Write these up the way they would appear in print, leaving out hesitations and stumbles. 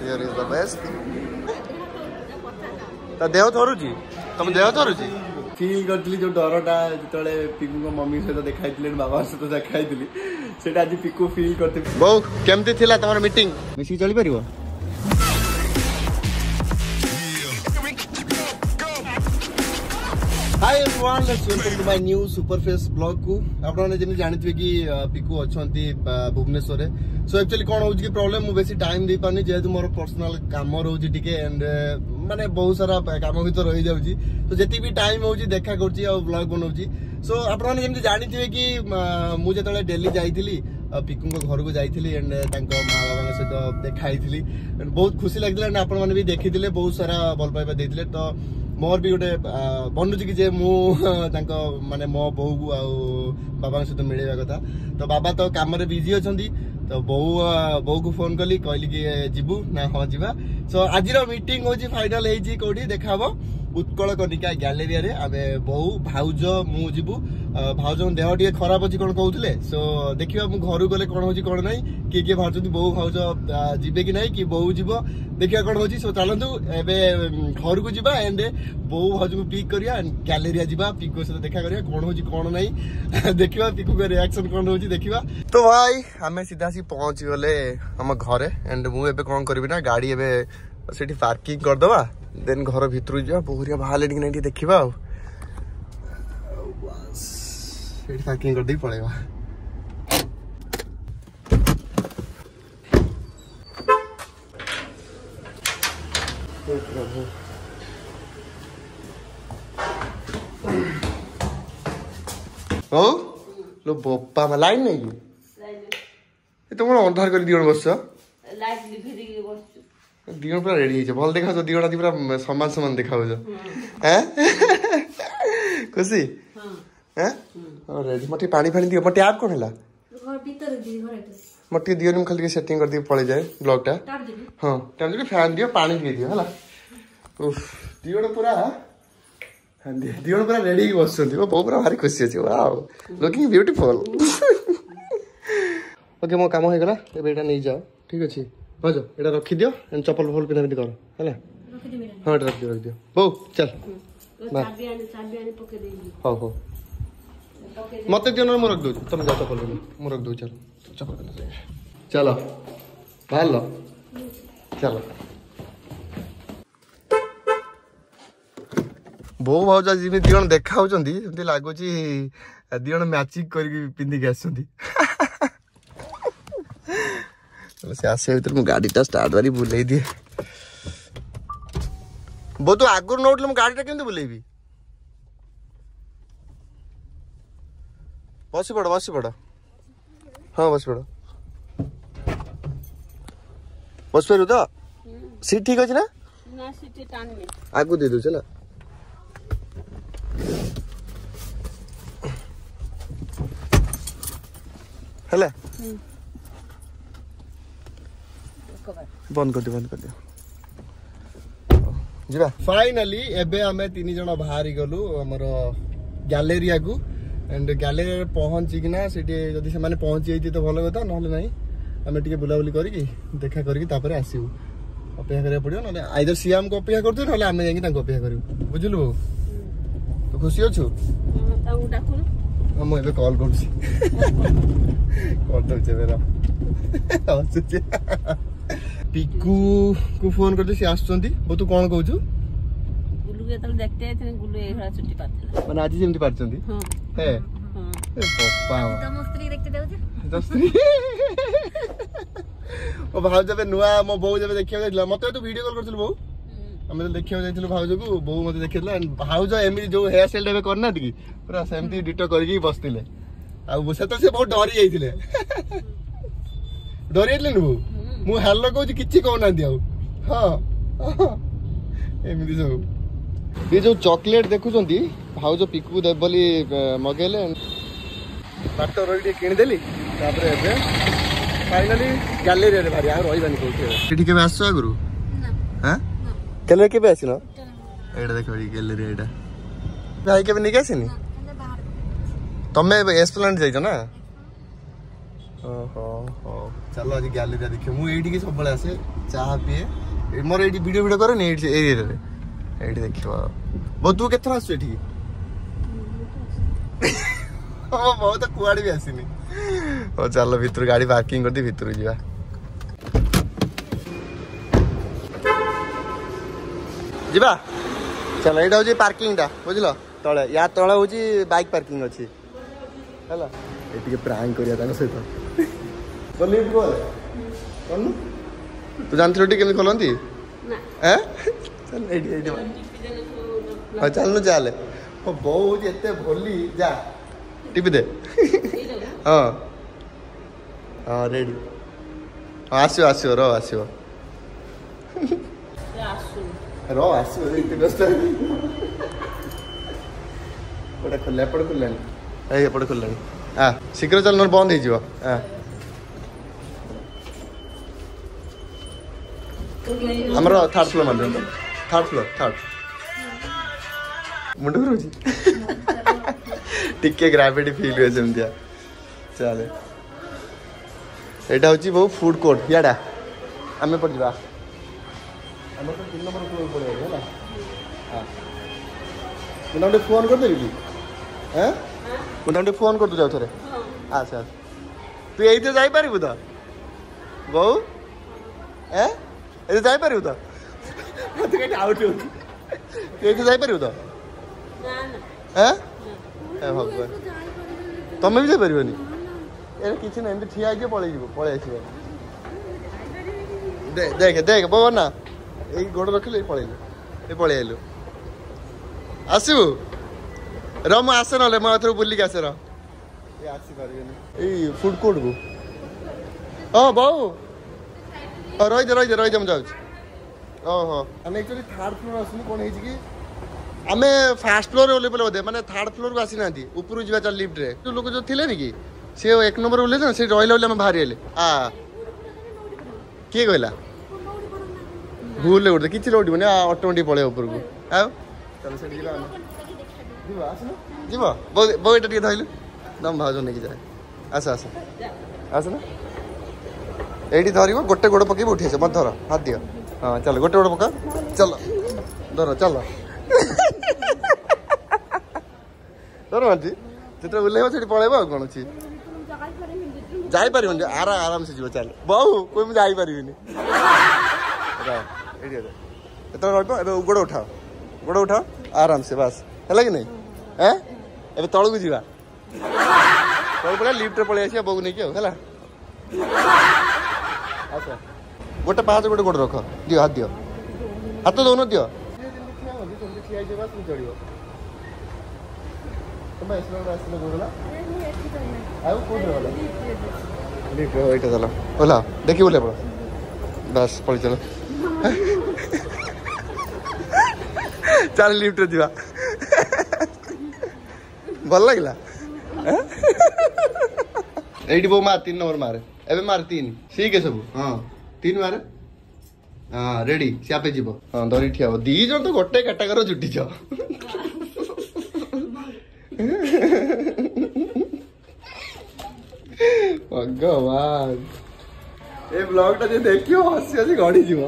Here is the best ता देह थरुची तुम देह थरुची फील करथली जो डरटा जतले पिकू को मम्मी सहित देखाइतले बाबा सहित देखाइतली सेटा आज पिकू फील करते बहु केमती थिला तमर मीटिंग मिसी चली परिबो Hi everyone, let's welcome to my new Superface vlog को आपने जमी जानते कि पिकू अच्छी भुवनेश्वर सो एक्चुअली कौन हो प्रॉब्लम मु बेसी टाइम दे पानी जेहेतु मोर पर्सनल काम रोचे टिके एंड माने बहुत सारा काम भीतर रही जाउची तो जति भी टाइम होची देखा करची और व्लॉग बनाउची सो आपने जमी जानते कि मु जतले दिल्ली जाइथिली पिकू को घर को जाइथिली एंड तांको मां बाबा सहित देखाइथिली बहुत खुशी लागदिला एंड आपण माने भी देखिथिले बहुत सारा भल पाइबा देथिले तो मोर भी गोटे बनूची कि माने मो बहू को बाबा सहित मिलेगा कथा तो बाबा तो काम बिजी अच्छा तो बहू को फोन कली कहली कि जीवु ना हाँ जीवा सो आज मीटिंग हो फाइनल होटी देखा उत्कल कनिका गैलेरिया रे आमे बहू भाउज मु जीवु भाउज देह टे खराब अच्छी कौन कहते सो देखा मु घर गले कौन हो कौन ना किए किए भाव बहू भाउज जीवे कि नहीं कि बहू जीव देखा कौन हो सो चलतु एवं घर को जीवा एंड बहू भाउज को पिक करिया गैलेरिया जीवा पिकू सहित देखा करिया कौन हो कौन ना देखा पिकू का रिएक्शन कौन हो देखा तो भाई आम सीधा सी पहुंच गले आम घरे एंड मुझे कौन करी ना गाड़ी एवं पार्किंग करदे देन घर भितर जा बहुरिया बाहर कि नहीं देखा पार्किंग कर पड़ेगा ओ लो बोपा में लाइन नहीं तुम अंधार कर दियो बस दिगण पूरा रेडी है भल देखा दिगण आदि पूरा समान समान देखा खुशी रेडी मत पानी फानी दियो मत टैप कौन है मत दियो निम खाली सेटिंग कर दियो पड़े जाए ब्लॉग टा हाँ टाइम जो फैन दियो पानी दिए दियो है दिगण पूरा दिगण पूरा रेडी बस बहुत पूरा भारी खुशी अच्छे वाओ लुकिंग ब्यूटीफुल ओके मो काम हो गला एटा नहीं जाओ ठीक अच्छे भाज एटा रखी दियो एंड चप्पल फल पिना कर है हाँ रख दियो बो चल हाँ हाँ मत दियो ना रख दो तुम जाओ चप्पल मुझे रख दो चल चप्पल चलो बाहर लो चलो बो भाज जमी दिजन देखा लगुच दिजन मैचिंग कर पिंधिक आस आसे भर मुझे गाड़ी स्टार्ट मारी बुले दिए बो तू आगुरी नौल मुझे गाड़ी केमती बुलेबी बस पड़ हाँ बस पड़ बस पार तो सीट ठीक अच्छे ना आगु दे दू चला हेले बंद कर दियो जीवा फाइनली एबे हमें 3 जन बाहर गलु हमर गैलेरिया को एंड गैलेरिया पहुंची किना सेठी जदी से माने पहुंची जाई तो भलो कथा नहले नहीं हमें टिके बुलाबुली करी देखा करी तापर आसीबू अपेक्षा करिया पड़ियो नले आइदर सियाम को अपेक्षा करथु नले हमें जाई तांको अपेक्षा करियो बुझलु तो खुशी अछु ताऊ डाकुन हम एबे कॉल करछि कर दो जे मेरा पिकू को फोन करते से आछंती बो तू कोन कहू छु गुल्लू के तल देखते थे गुल्लू एहरा छुट्टी पाते माने आज जेमती पारचंती हां हे हां ए पप्पा तम स्त्री देखते देउ स्त्री ओ भाव जबे नुआ मो बहू जबे देखिया जाइला मते तो वीडियो कॉल करथिल बहू हमें तो देखिया जाइथिलु भाउज को बहू मते देखिला भाउज एमी जो हेयर स्टाइल देबे करना कि पूरा सेमती डिटो करके बसतिले आ से तो से बहुत डरी जाइथिले डरी जाइथिले नु मु हेलो कहू किछि कहना दिया हां एमी सब ये जो चॉकलेट देखुचंती भाउज पिकू दे बोली मगेले बाटर रोटी किन देली तापर एबे फाइनली गैलेरिया रे भारी आ रहिबानी कहू एठी के आसो गुरु हां गैलेरिया के आसिनो एडा देखो गैलेरिया एडा भाई के नहीं आसिनी तमे एस्प्लेनेड जाइछो ना ओहो हो चलो आज गैलरी देखिए मु एठी के सब आसे चाह पिए मोर एठी वीडियो वीडियो करे ने एठी एरिया रे एठी देखियो बो तू केथरा आसु एठी ओ बहुत कुआड़ी भी आसीनी ओ चलो भीतर गाड़ी पार्किंग कर दी भीतर जीवा जीवा चलो एटा होची पार्किंग टा बुझलो तळे या तळे होची बाइक पार्किंग अछि हला एटी के प्रैंक करिया तानो सहित बोली बोल कोन तू जानथि रोटी केमे खोलंती ना हैं चल एटी एटी हां चल न चल ओ बहुत एते भोली जा टिपी दे हां हां रेडी आसियो आसियो रो आसियो रो आसियो इते व्यस्त पड़ा खुल्ला पड़ खुल्ला ए पड़ खुल्ला हां शीघ्र चल न बंद हे जिवो हां हमरो थर्ड फ्लोर मान थर्ड फ्लोर थर्ड मुंड रोजी टिके ग्रेविटी फील हुए सेमतिया चले एटा होची बहु फूड कोर्ट याडा हमें पड़ जबा हम तो 3 नंबर फ्लोर पड़े है ना हां मुंडे फोन कर देबी हैं मुंडे फोन कर दो जाओ थरे अच्छा तू एइते जाई पारिबु त बहु हैं एइते जाई पारिबु त तू के आउट हो एइते जाई पारिबु त ना ना हैं ए भगवान तमे भी जाई पारिबनी ए किछि ना एंत ठिया के पळे आसीबो देख देख बो ना ए गोड़ रखले पळेलो ए पळे आइलो आसु र म आसे नले म थरो बुल्ली के आसे र ए आसी पारिबनी ए फूड कोर्ट को ओ बाऊ रही दे हम जाऊ ओहो हम एक्चुअली थर्ड फ्लोर आसनी कोन हेजी की आमे फर्स्ट फ्लोर ओले बोले बोधे माने थर्ड फ्लोर को आसी नांती ऊपर जीवा चल लिफ्ट रे तो लोग जो थिले नि की से एक नंबर ओले ना से रहिला ओले हम बाहर आले आ के कहला भूल ले उठ किछि रोड बने ऑटोमेटिक पळे ऊपर को आ चल से जीवा जीवा आसना जीवा बो एटा के धइलु दम भाजो ने की जाय आसा आसा आसना एठी धरिबो गोटे गोड़ पके उठेछ मत धर हाथ दियो हां चल गोटे गोड़ पका चल धर चल धर मांती जेतरा उल्ले हो छेडी पळेबो कोन छी जाई परिबन आराम से जीव चल बहु कोई में जाई परिबिनी रा एडी एतरा रहतो एबे गोड़ उठाओ आराम से बस हैला कि नहीं हैं एबे तळु जीवा तळु पळे लिफ्ट रे पळे आसी बगु नै कि हैला अच्छा गोटे पाँच गोटे गोड़ रख दियो हाथ दोनों दियो ओला देखी बोले बस पड़ी चलो चल लिफ्ट जीवा भल लगे एटी बो मार 3 नंबर मारे एबे मार 3 ठीक है सब हां 3 मारे हां रेडी सियापे जीवो हां धरी ठिया दी जण तो गोटे काटाकर जुटी छ भगवान ए ब्लॉग टा जे देखियो हसी हसी गड़ी जीवो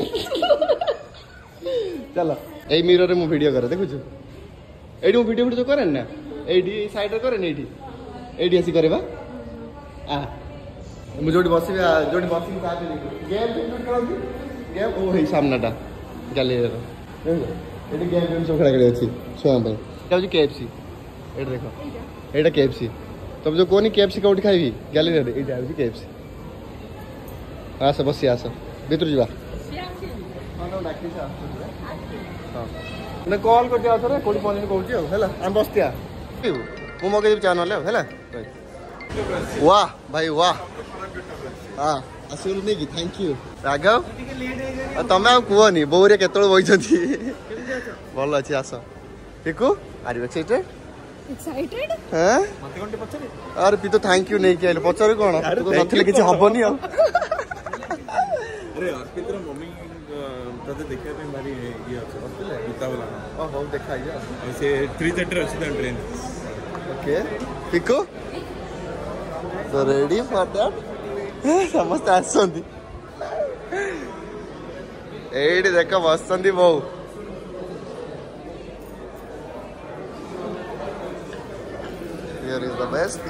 चलो ए मिरर रे मु वीडियो करे देखु छ एडी मु वीडियो करे ना एडी साइड रे करे ना एडी आसी करे बा आ मु जोडी बसी साथ गेम गेम ओ हे सामनाटा गैलरी रे एडी गेम सब खेला अछि छुआ पे जाउ केएफसी एडी देखो एटा केएफसी तब जो कोनी केएफसी कोठी खाइबी गैलरी रे एटा अछि केएफसी आस बसी आस भीतर जीवा हां डाकी से हां ने कॉल कर दिया थरे कोठी पनी कहउची हैला हम बसतिया मु मगे चैनल हैला वाह भाई वाह हाँ आसुल नहीं कि थैंक यू राघव तमें आ कहनी बोरे केतल बइछथि भल अछि आस पिकु आर यू एक्साइटेड हां मते कोनटे पछरे अरे पी तो थैंक यू नहीं कि पछरे कोन तो नथले किछ हबनी आ अरे अर्पितर मम्मी तते देखै पे मारी ये अछि बितावला ओ हो देखाई जा से 3 सेटर अछि train okay Piku So ready for that? समस्त आसंती एडी देख बसंती बहु Here is the best.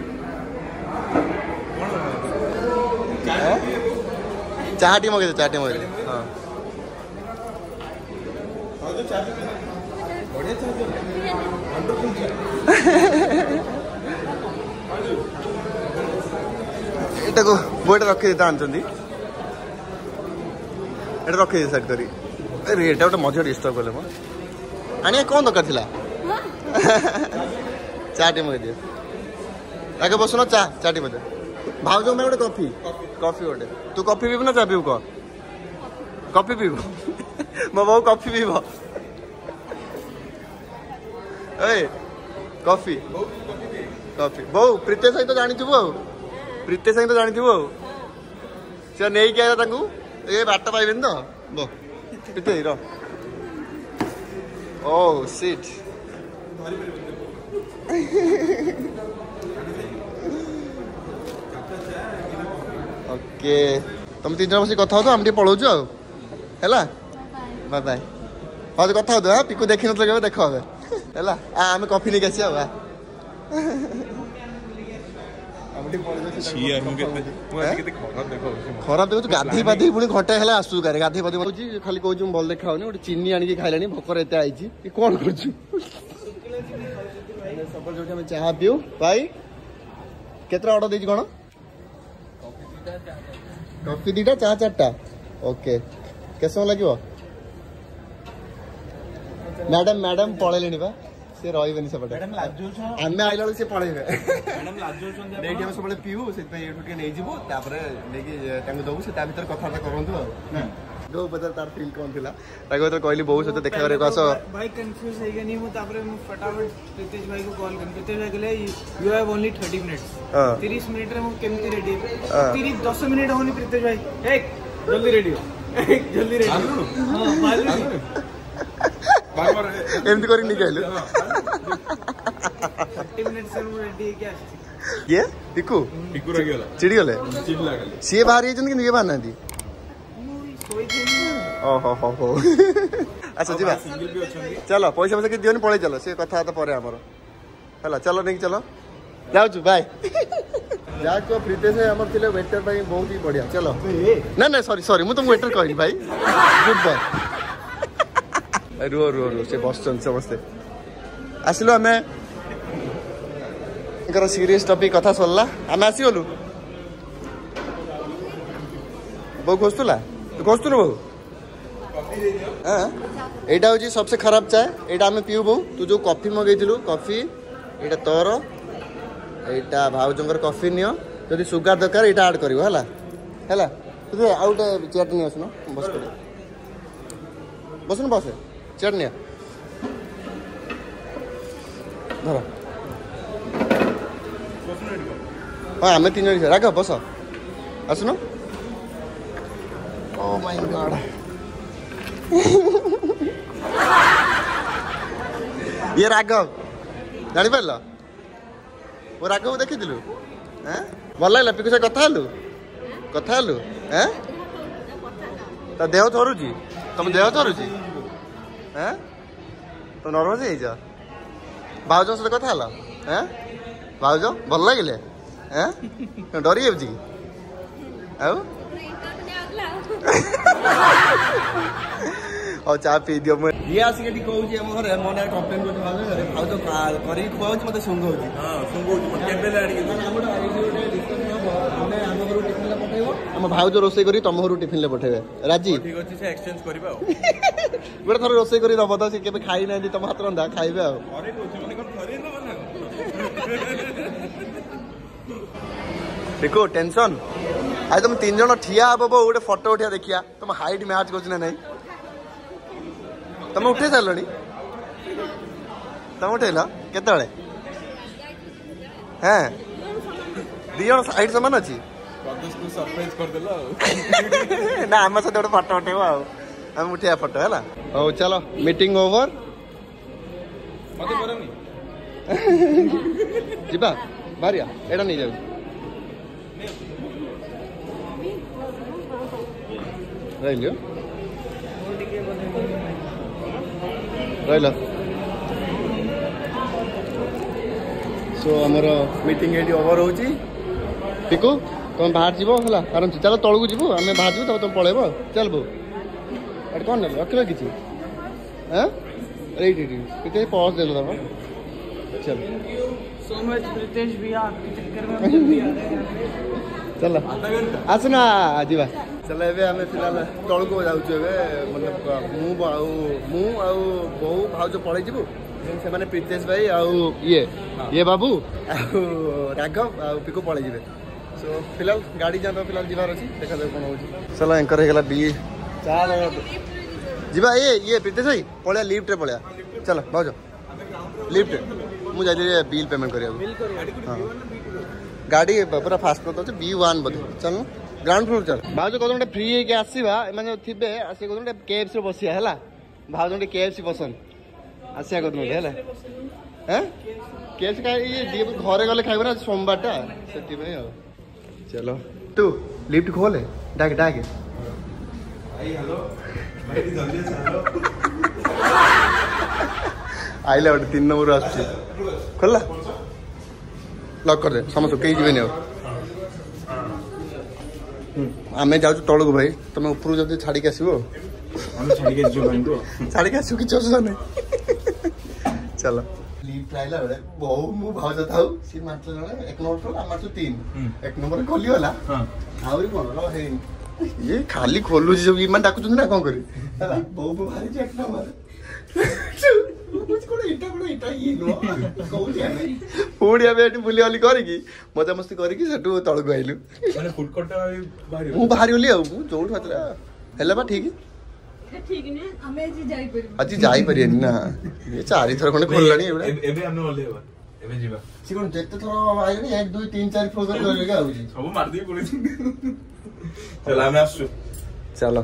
चाटी मगे हाँ एटा को बोटा रखी देता आनचंदी एटा रखी दे साइड करी अरे एटा गोटे मझे डिस्टर्ब कले म आनी कौन दरकार थिला चाटी मगे दियो आगे बसुन चाटी मगे भाउज में गोटे कॉफी कॉफी गोटे तू कॉफी पीबू ना चा पीबू कह कॉफी पीबू मो बहु कॉफी पीब ए कॉफी कॉफी बहु प्रीते सहित जानी प्रीते सहित जानी से नहीं क्या ये बाट पाइबे तो बो प्रीते रो ओ सीट ओके तुम तीन जन बस कथा हो हम पलाऊ है बाय बाय हाँ कथा हो पिकू देखी नत देख है आम कॉफी नहीं आसी खराब देखो गाधी पाधी पुणी घंटे है आसू गाड़ी गाधी पाधी खाली कौन भल देखा गोटे चीनी आनिक खाइलानी भोकर एत आई कौन कर चाह पीऊ भाई केतरा ऑर्डर देछि कोन कॉफी दीटा चाह चारटा ओके के समय लगिवो मैडम मैडम पळेलेनी बा से रहिबेनी सेपटे मैडम लाजो छ आमे आइला से पळेबे मैडम लाजो छ नेकी हम सबले पीऊ से पे एठु के नै जिवो तापरे नेकी तांगु दबु से ता भीतर कथा करंतु ना दो बदल तार फील कोन थिला ताको तो कहली बहुत सते देखा करे आसो भाई कंफ्यूज है गनी मु तापरे मु फटाफट प्रीतेश भाई को कॉल कर प्रीतेश भाई कहले you have only 30 minutes 30 minute रे मु केमती रेडी 30 10 मिनिट होनी प्रीतेश भाई एक जल्दी रेडी हो जल्दी रेडी हां बार एमती करी नहीं कहलु 30 मिनिट से मु रेडी क्या ये पिकू पिकू रह गेला चिड़ी गेले चिड़ी लागले से बाहर जन कि नहीं बाहर नांदी ओहो अच्छा जी चलो पैसा पैसा कि दियोनी पड़े चलो से कथा तो पर आमर है चलो नहीं चलो जाऊँ बाय जाको प्रीतेश आमर थे वेटर बहुत ही बढ़िया चलो ना ना सॉरी सॉरी मुझे वेटर कहनी भाई गुड बाय रुह रुह रुह से बस समस्ते आसलु आम सीरीयस टॉपिक कथा सरला आम आसीगलु बो खोजुला तू खोजुलु बो एटा हूँ सबसे खराब चाय एटा आम पीऊ बो तू जो कॉफी मगेलु कॉफी एटा तोर एटा भाउजंकर कॉफी नियो जदि सुगार दरकार एटा ऐड करिवो हला हला तू आउ गोटे चेयर नहीं आसुन बस पड़े बसन बस चेयर नहीं धर हाँ आम तीन जन राघव बस आसुन ओ माय गॉड ये राघव जानी पार वो राघव देखी भल लगे पिकु से कथा देह थरुची तुम देह थरुची तुम नर्भस हो भाउज सहित कथा भाउज भल लगे डरी जाऊँ और चाह पी दियो ये आसिक कहूँ आम घर मो ना कम्प्लेन कर भाउज खुआऊँ मत सुंग आम भाउज रोसे कर तुम घर टिफिन पठेबे राजी गोटे थर रोसे कर दब तो सी के खाई ना तुम हाथ रंधा खाइबे देखो टेंशन आज तुम तीन जन ठिया हे गोटे फोटो उठा देखिया तुम हाइट मैच कर नहीं तुम उठे सारे तुम उठेल केत हाँ दिज हाइट सामान अच्छी ना आम सहित गोटे फोटो उठेब आम उठा फोटो है हो चलो मीटिंग ओवर जीवा बाहरिया एटा नहीं जाऊ ରହିଲ ରହିଲ सो आमर मीटिंग ये ओवर हो पिकू तुम बाहर जीव है आराम से चलो तौक जीव आम बाहर जीव तब तुम पलैब चल बो एट कौन ने रख किसी हाँ ये पहुँच देल तब चल चल आसना जीवा चल ए फिलहाल तौक जाऊँ मतलब मु बो भाज पलि जीवु से माने प्रीतेश भाई आउ ये बाबू राघव आउ पिकू पलि जीवे सो फिलहाल गाड़ी जान फिलहाल जीवार अच्छी देखा कौन हो चल एंकर हो गला बी चाल जीवा ये प्रीतेश भाई पलिया लिफ्ट रे पलिया चल भाज लिफ्ट मुझे बिल पेमेंट करिया हाँ गाड़ी पूरा फास्ट कर दे B1 बोधे चल ग्राउंड फ्लोर चल भाज कौन फ्री है आसवा एम थे आस कौन KFC बसिया है भाज KFC पसंद आसिया कर KFC घरे गले खाइब ना सोमवार टा से चलो तू लिफ्ट खोले डाक डाक आइला गोटे 3 नंबर खोलला लॉक कर दे समस्त कहीं जीवन आम जाऊ तौक भाई तुम ऊपर जब छाड़ी आसो छाड़ी आस कि नहीं चलो लिफ्ट आइला बेले बहु मु भाज थाउ सी मात्र 1 नंबर आम 3 1 नंबर खोली गला आउरी कोन हे ये खाली खोलु जब इमान डाकु ना कोन करी हला बहु मु भारी 1 नंबर पुड़िया बेटी बुलाली करकी मजा मस्ती करकी सेठू तौक आइलु बाहरी गली जो है ठीक आज जापर ना ये 4 थर खंडे खोलला एक 2 3 4 फ्लोर चलो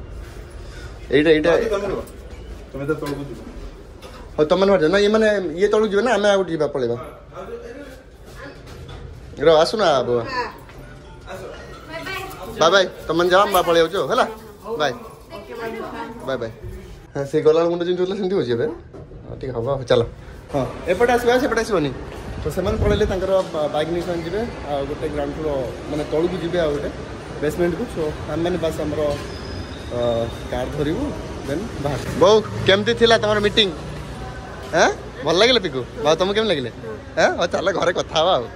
तुम ना ये मैंने ये तौक जी ना आम आगे जी पलैबा आसुना बाय बाय तुम जाओ पलि जाऊँ है बाय बाय बाय हाँ से गला मुंड जमी होता सेमती हो ठीक हम चलो हाँ एपटे आसवा सेपटे आसबनी तो से पलैले बैग नहीं जी गोटे ग्राउंड फ्लोर मैंने तौक जी गोटे बेसमेंट को सो आम मैंने बस आम कार धरबू देन बाहर बहु केमती थी तुम मीटिंग हाँ भल लगे पिकू भाव तुमको केम लगे हाँ चल घरे कथा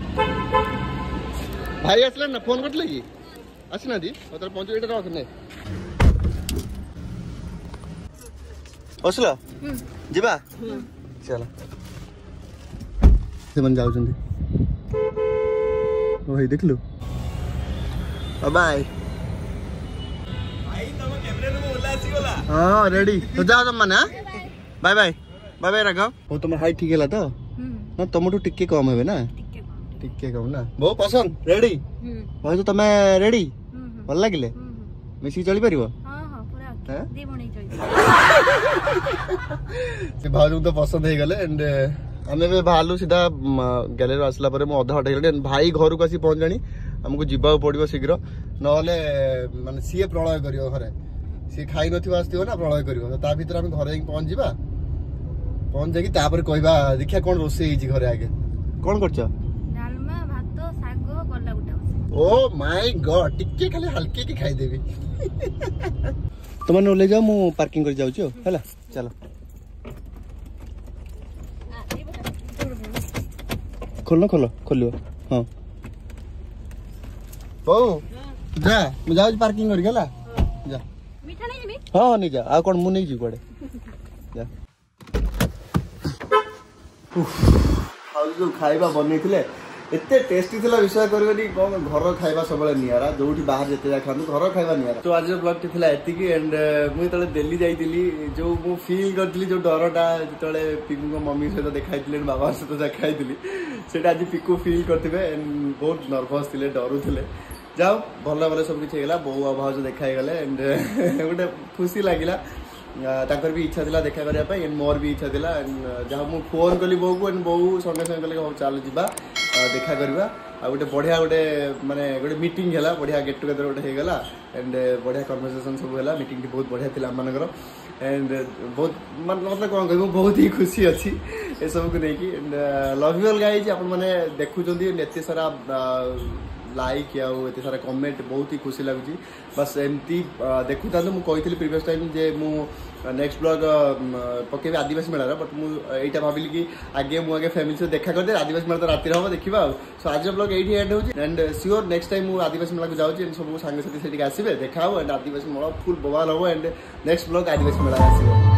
भाई आसला ना फोन करते कि आसना मतलब पहुँच ये रख ना असला जीवा चल से जाऊ भाई देख लु बाय हाँ रेडी तो जाओ तुम मैंने bye bye bye bye Raghav हो तुम हाइट ठीक है तो ना तुम टिके कम है ना टिके कम ना बहुत पसंद रेडी भाई तो तुम रेडी भल लगे मिसिक चली पार भाज तो पसंद हो गले एंड आम बाहर सीधा गैलेरी आसला अधा घंटे भाई घर को आसी पहुँचाणी आमको जीवा पड़ो शीघ्र ना माने सी प्रलय कर घरे सी खाई नथिबो ना प्रलय कर भर आम घर पहुँच जा पहुँच जाकि कहवा देखिया कौन रोषे घरे आगे कौन कर ओ माय गॉड टिके खाली हल्के की खाईदेवी तुम ओल्ले जाओ मु पार्किंग कर जाऊँ है चलो खोलो खोलो खोलो हाँ बो जा मु जाऊ पार्किंग कर गला जा मीठा नहीं जिमी हां नहीं जा आ कोन मु नहीं जी कोडे जा हाउ जो खाइबा बनै थिले एते टेस्टी थिला विषय करबेनी कोन घर खाइबा सबले नियारा जोठी बाहर जते जा खानु घर खाइबा नियारा तो आज ब्लॉग टी थिला एति की एंड मु तले दिल्ली जाईतिली जो मु फील करतिली जो डरटा जतले पिकू को मम्मी से देखाइतिले बाबा से तो देखाइतिली सेटा आज पिकू फील करथिबे एंड बहुत नर्वस थिले डरू थिले जाओ भल भल सब किसी होगा बो भाज देखा गले एंड गोटे खुशी लगिला ताकर भी इच्छा थिला देखा करने एंड मोर भी इच्छा थिला जहाँ मु फोन कली बो को एंड बो संगे संगे चल जा देखा करवा आ गोटे बढ़िया गोटे माने गोटे मीटिंग है बढ़िया गेट टुगेदर गोटे होगा एंड बढ़िया कन्वर्सेशन सब है मीटिंग बहुत बढ़िया थी आम एंड बहुत मतलब कौन कह बहुत ही खुशी अच्छी ये सब को लेकिन and love you all guys आप मैंने देखुं एत सारा लाइक आउ एत सारा कमेंट बहुत ही खुशी लगुच बस एमती देखु था मुझे प्रीवियस टाइम जे मु नेक्स्ट ब्लॉग पकेबी आदिवासी मेला बट मुझे भाविली कि आगे मुझे फैमिली से देखा करदे आदिवासी मेला तो राति हम देखा सो आज ब्लॉग ये एंड हो एंड सियोर नेक्स्ट टाइम मुझे आदिवासी मेला को जाऊँगी सब सांग साथी से आसवे देखा एंड आदिवासी मेला फुल बवाल हम एंड नेक्स्ट ब्लॉग आदिवासी मेला आस